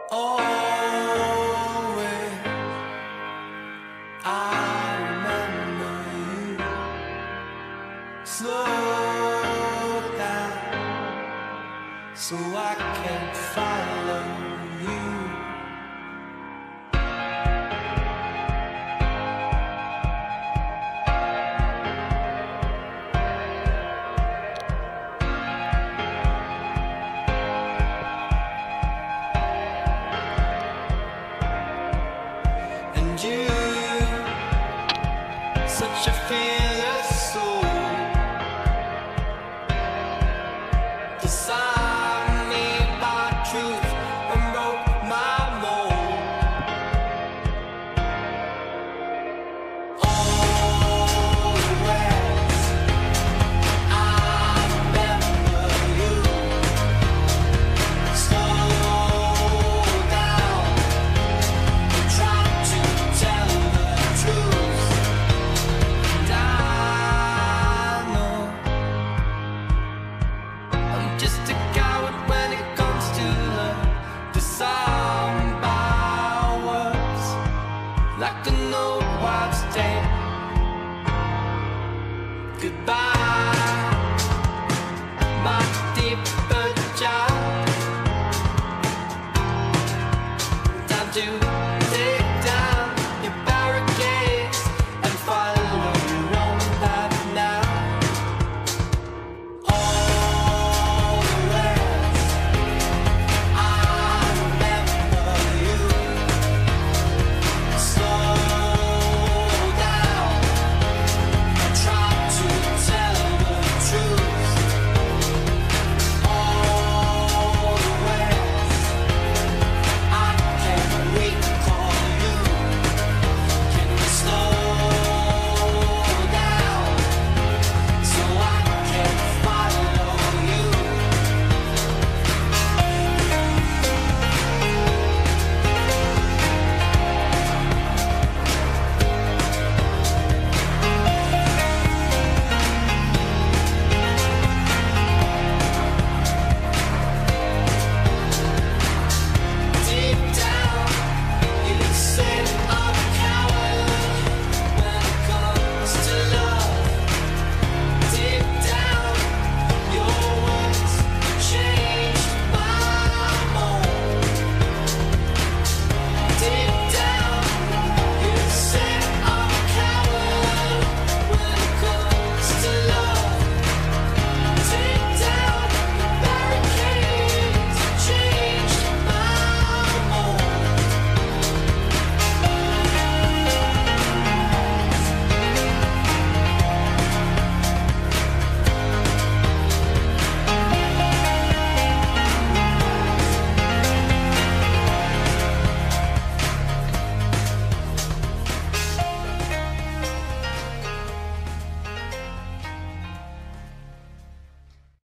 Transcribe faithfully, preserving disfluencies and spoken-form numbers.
Always, I remember you. Slow down, so I can follow you. And you, such a fearless soul, designed me by truth and broke my mold. Always, I remember you. Slow down, try to tell the truth. And I know I'm just a coward when it comes to love. Disarmed by words, like an old wives' tale. Goodbye, my deeper child. Time to